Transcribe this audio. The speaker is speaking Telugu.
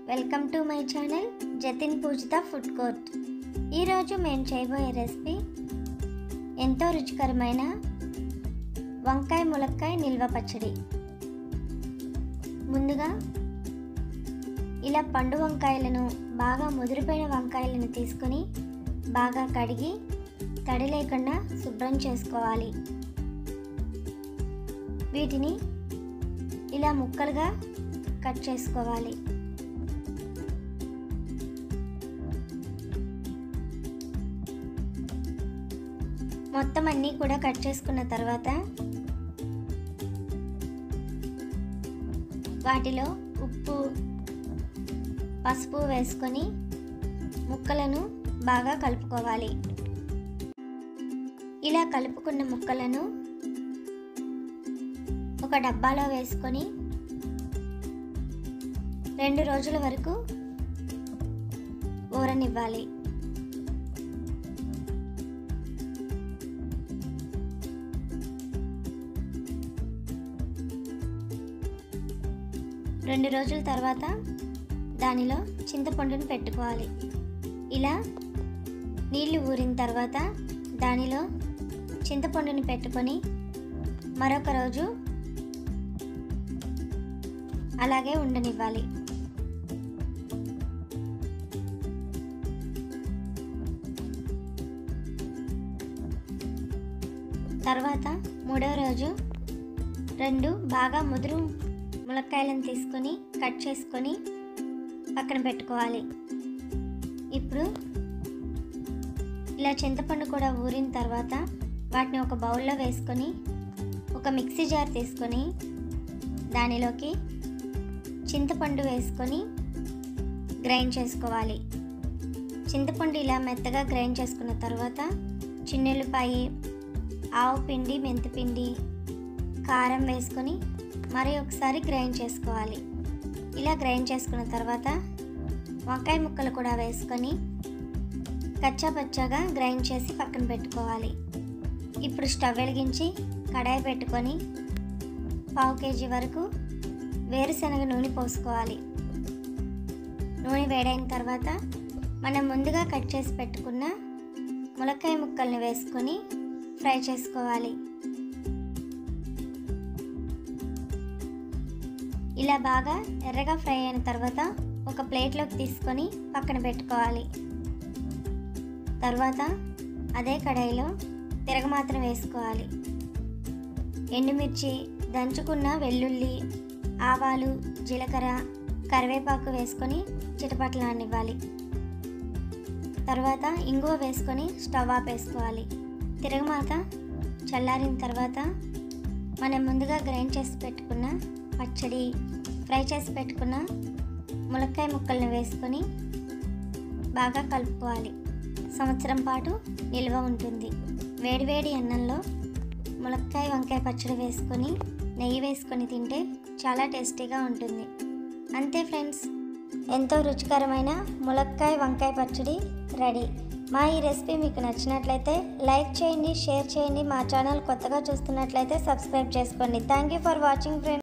Welcome to my channel Jatin Poojitha food court. ఈరోజు మేము చేయబోయే రెసిపీ ఎంతో రుచికరమైన వంకాయ ములక్కాయ నిల్వ పచ్చడి. ముందుగా ఇలా పండు వంకాయలను బాగా ముదిరిపోయిన వంకాయలను తీసుకొని బాగా కడిగి తడి లేకుండా శుభ్రం చేసుకోవాలి. వీటిని ఇలా ముక్కలుగా కట్ చేసుకోవాలి. మొత్తం అన్నీ కూడా కట్ చేసుకున్న తర్వాత వాటిలో ఉప్పు, పసుపు వేసుకొని ముక్కలను బాగా కలుపుకోవాలి. ఇలా కలుపుకున్న ముక్కలను ఒక డబ్బాలో వేసుకొని 2 రోజుల వరకు ఊరనివ్వాలి. రెండు రోజుల తర్వాత దానిలో చింతపండును పెట్టుకోవాలి. ఇలా నీళ్లు ఊరిన తర్వాత దానిలో చింతపండుని పెట్టుకొని మరొక రోజు అలాగే ఉండనివ్వాలి. తర్వాత 3వ రోజు 2 బాగా ముదురు ములక్కాయలను తీసుకొని కట్ చేసుకొని పక్కన పెట్టుకోవాలి. ఇప్పుడు ఇలా చింతపండు కూడా ఊరిన తర్వాత వాటిని ఒక బౌల్లో వేసుకొని ఒక మిక్సీ జార్ తీసుకొని దానిలోకి చింతపండు వేసుకొని గ్రైండ్ చేసుకోవాలి. చింతపండు ఇలా మెత్తగా గ్రైండ్ చేసుకున్న తర్వాత చిన్నుల్లిపాయి, ఆవు పిండి, మెంతిపిండి, కారం వేసుకొని మరి ఒకసారి గ్రైండ్ చేసుకోవాలి. ఇలా గ్రైండ్ చేసుకున్న తర్వాత వంకాయ ముక్కలు కూడా వేసుకొని కచ్చాపచ్చాగా గ్రైండ్ చేసి పక్కన పెట్టుకోవాలి. ఇప్పుడు స్టవ్ వెలిగించి కడాయి పెట్టుకొని 1/2 kg వరకు వేరుశనగ నూనె పోసుకోవాలి. నూనె వేడైన తర్వాత మనం ముందుగా కట్ చేసి పెట్టుకున్న ములక్కాయ ముక్కల్ని వేసుకొని ఫ్రై చేసుకోవాలి. ఇలా బాగా ఎర్రగా ఫ్రై అయిన తర్వాత ఒక ప్లేట్లోకి తీసుకొని పక్కన పెట్టుకోవాలి. తర్వాత అదే కడాయిలో తిరగమాత్రం వేసుకోవాలి. ఎండుమిర్చి, దంచుకున్న వెల్లుల్లి, ఆవాలు, జీలకర్ర, కరివేపాకు వేసుకొని చిటపటలాడనివ్వాలి. తర్వాత ఇంగువ వేసుకొని స్టవ్ ఆపేసుకోవాలి. తిరగమాత చల్లారిన తర్వాత మనం ముందుగా గ్రైండ్ చేసి పెట్టుకున్న పచ్చడి, ఫ్రై చేసి పెట్టుకున్న ములక్కాయ ముక్కలను వేసుకొని బాగా కలుపుకోవాలి. సంవత్సరం పాటు నిల్వ ఉంటుంది. వేడివేడి అన్నంలో ములక్కాయ వంకాయ పచ్చడి వేసుకొని నెయ్యి వేసుకొని తింటే చాలా టేస్టీగా ఉంటుంది. అంతే ఫ్రెండ్స్, ఎంతో రుచికరమైన ములక్కాయ వంకాయ పచ్చడి రెడీ. మా ఈ రెసిపీ మీకు నచ్చినట్లయితే లైక్ చేయండి, షేర్ చేయండి. మా ఛానల్ కొత్తగా చూస్తున్నట్లయితే సబ్స్క్రైబ్ చేసుకోండి. Thank you for watching friends.